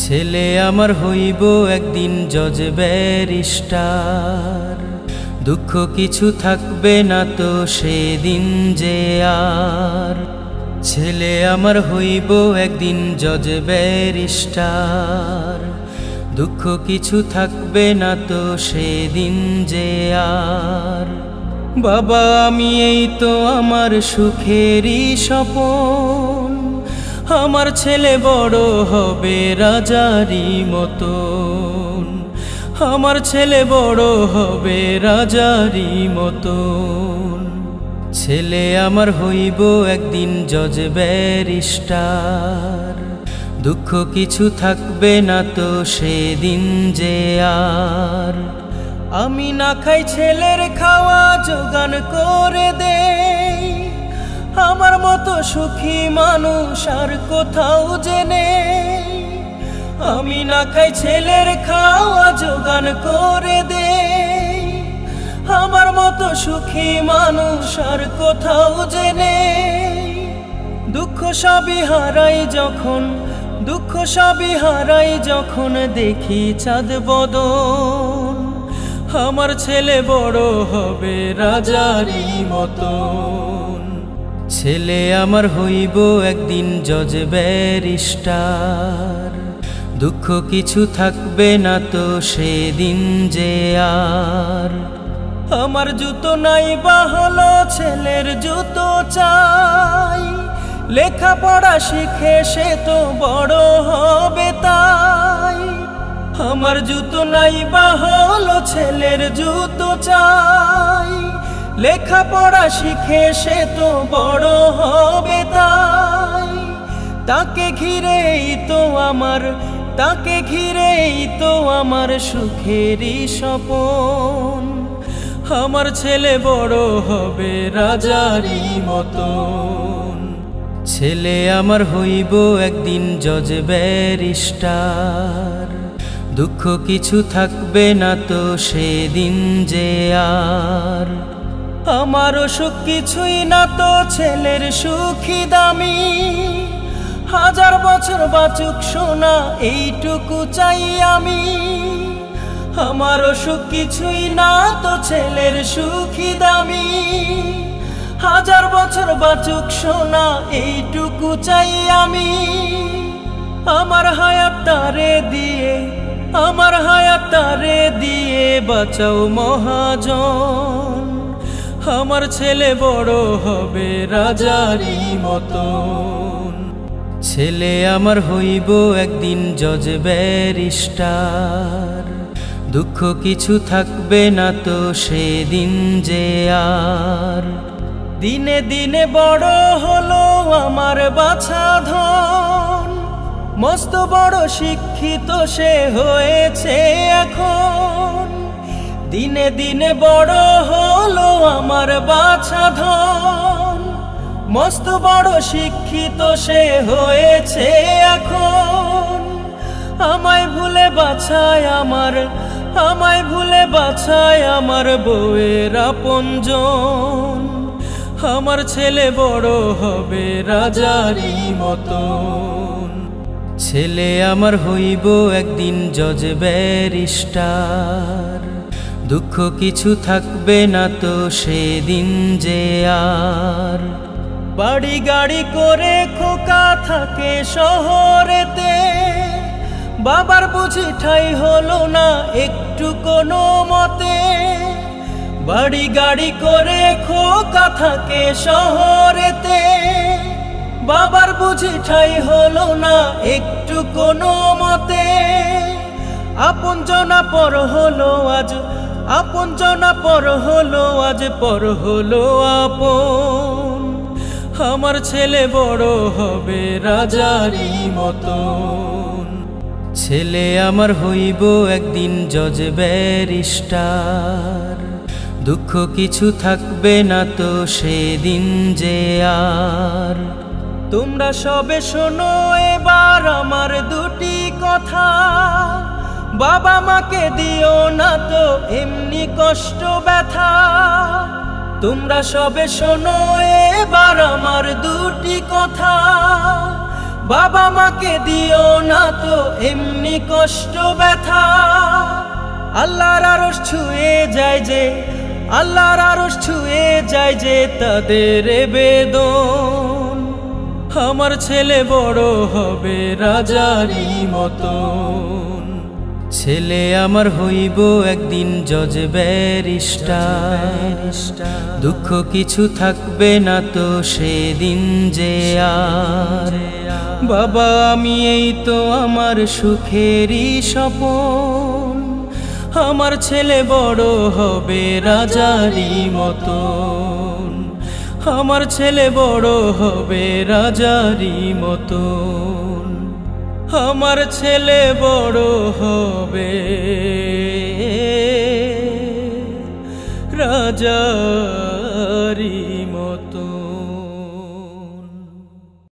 ছেলে আমার হইব একদিন জজ ব্যারিস্টার, দুঃখ কিছু থাকবে না তো সেদিন যে আর। ছেলে আমার হইব একদিন জজ ব্যারিস্টার, দুঃখ কিছু থাকবে না তো সেদিন যে আর। বাবা আমি এই তো আমার সুখেরই স্বপন, আমার ছেলে বড় হবে রাজারই মতন, আমার ছেলে বড় হবে রাজারই মতন। ছেলে আমার হইব একদিন জজ ব্যারিস্টার, দুঃখ কিছু থাকবে না তো সেদিন যে আর। আমি না খাই ছেলের খাওয়া জোগান করে দেই, আমার মতো সুখী মানুষ আর কোথাও যে নেই। আমি না খাই ছেলের খাওয়া জোগান করে দেই, আমার মতো সুখী মানুষ আর কোথাও যে নেই। দুঃখ সবই হারাই যখন, দুঃখ সবই হারাই যখন দেখি চাঁদ বদন, আমার ছেলে বড় হবে রাজারই মতন। ছেলে আমার হইব একদিন জজ ব্যারিস্টার, দুঃখ কিছু থাকবে না তো সেদিন যে আর। আমার জুতো নাই বা হলো ছেলের জুতো চাই, লেখাপড়া শিখে সে তো বড় হবে তাই। আমার জুতো নাই বা হলো ছেলের জুতো চাই, লেখাপড়া শিখে সে তো বড় হবে তাই। তাকে ঘিরেই তো আমার, তাকে ঘিরেই তো আমার সুখেরই স্বপন, আমার ছেলে বড় হবে রাজারই মতন। ছেলে আমার হইব একদিন জজ ব্যারিস্টার, দুঃখ কিছু থাকবে না তো সেদিন যে আর। আমার সুখ কিছুই না তো ছেলের সুখী দামি, হাজার বছর বাঁচুক সোনা এইটুকু চাই আমি। আমার সুখ কিছুই না তো ছেলের সুখী দামি, হাজার বছর বাঁচুক সোনা এইটুকু চাই আমি। আমার হায়াত তারে দিয়ে, আমার হায়াত তারে দিয়ে বাঁচাও মহাজন, আমার ছেলে বড় হবে রাজারই মতন। ছেলে আমার হইব একদিন জজ ব্যারিস্টার, দুঃখ কিছু থাকবে না তো সেদিন যে আর। দিনে দিনে বড় হলো আমার বাছা ধন, মস্ত বড় শিক্ষিত সে হয়েছে এখন। দিনে দিনে বড় হলো আমার বাছা ধন, মস্ত বড় শিক্ষিত সে হয়েছে এখন। আমায় ভুলে বাছায় আমার, আমায় ভুলে বাছায় আমার বউয়ের আপনজন, আমার ছেলে বড় হবে রাজারই মতন। ছেলে আমার হইব একদিন জজ ব্যারিস্টার, দুঃখ কিছু থাকবে না তো সেদিন যে আর। বাড়ি গাড়ি করে খোকা থাকে শহরেতে, বাবার বুঝি ঠাই হলো না একটু কোনো মতে। বাড়ি গাড়ি করে খোকা থাকে শহরেতে, বাবার বুঝি ঠাই হলো না একটু কোনো মতে। আপন জনা পর হলো আজ, আপন জনা পর হলো আজ, পর হলো আপন, আমার ছেলে বড় হবে রাজারই মতন। ছেলে আমার হইব একদিন জজ ব্যারিস্টার, দুঃখ কিছু থাকবে না তো সেদিন যে আর। তোমরা সবে শোনো এবার আমার দুটি কথা, বাবা মাকে দিও না তো এমনি কষ্ট ব্যথা। তোমরা সবে শোনো এবার আমার দুটি কথা, বাবা মাকে দিও না তো এমনি কষ্ট ব্যথা। আল্লাহর আরশ ছুঁয়ে যায় যে, আল্লাহর আরশ ছুঁয়ে যায় যে তাদের বেদন। আমার ছেলে বড় হবে রাজারই মতন, ছেলে আমার হইব একদিন জজ ব্যারিস্টার। দুঃখ কিছু থাকবে না তো সেদিন যে আর। বাবা আমি এই তো আমার সুখেরই স্বপন, আমার ছেলে বড় হবে রাজারই মতন, আমার ছেলে বড় হবে রাজারই মতন, আমার ছেলে বড় হবে রাজারই